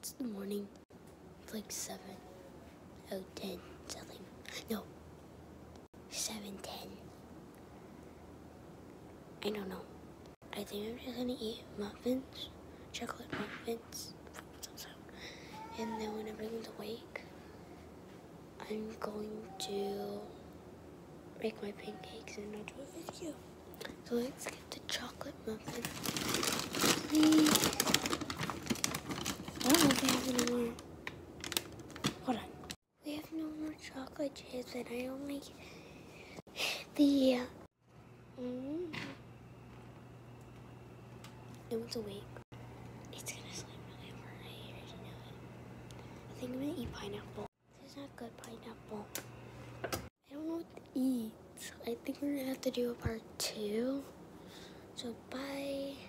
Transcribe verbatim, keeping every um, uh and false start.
It's the morning. It's like seven. Oh, ten. Something. No. seven ten. I don't know. I think I'm just gonna eat muffins. Chocolate muffins. And then when everyone's awake, I'm going to make my pancakes and I'll do a video. So let's get the chocolate muffin. Please. I don't know if we have any more. Hold on. We have no more chocolate chips and I don't like the... Uh, mm, no one's awake. It's gonna sleep really hard. I already know it. I think I'm gonna eat pineapple. This is not good pineapple. I don't know what to eat. I think we're gonna have to do a part two. So bye.